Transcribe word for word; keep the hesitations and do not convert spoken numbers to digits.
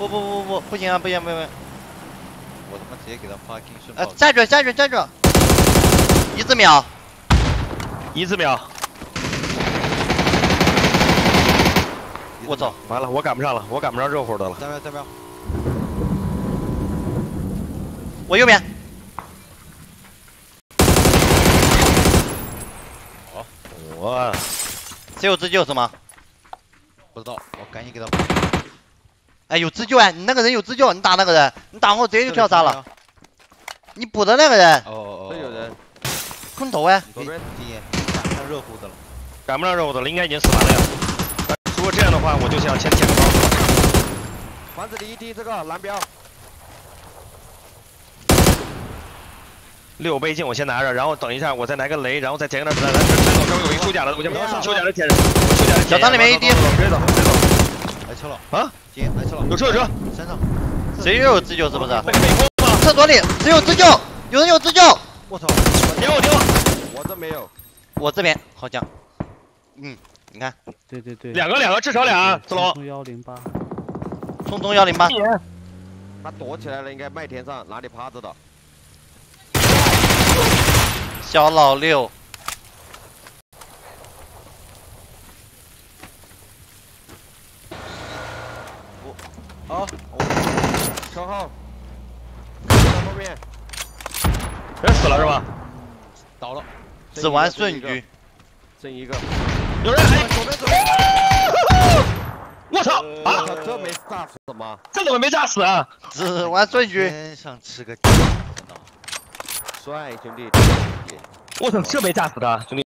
不不不不不行啊，不行不行！ 我他妈直接给他发金顺呃，站住站住站住！一字秒， 一字秒。 我操！ 完了，我赶不上了，我赶不上热乎的了。 三秒三秒。 我右边。 好， 我。 谁有自救是吗？ 不知道，我赶紧给他。 哎，有自救哎！你那个人有自救，你打那个人，你打我直接就跳杀了。你补的那个人。 哦哦哦， 这有人。 空投哎。 左边第一，赶不上热乎的了。 赶不上热乎的了，应该已经死完了呀。如果这样的话，我就想先捡个包。 房子里一滴这个蓝标。 六倍镜我先拿着，然后等一下我再来个雷，然后再捡个点子弹。来，这手上有一修甲的，我先修甲的捡，我修甲的捡。 小仓里面一滴。 直接走，直接走。 来车了啊！ 姐，来车了， 有车有车， 山上。 谁又有自救是不是？ 被被封了。 厕所里谁有自救？有人有自救！ 我操！ 点我点我！ 我这没有。 我这边好像。嗯，你看。 对对对。 两个两个，至少俩。子龙。 冲幺零八。 冲冲幺零八。 他躲起来了，应该麦田上哪里趴着的。 小老六。 好，车号，在后面， 人死了是吧？ 倒了， 只玩顺局， 剩一个， 有人来， 左边左边， 我操啊！ 这没炸死吗？ 这怎么没炸死啊？ 只玩顺局， 天上吃个帅兄弟， 我操，这没炸死他，兄弟。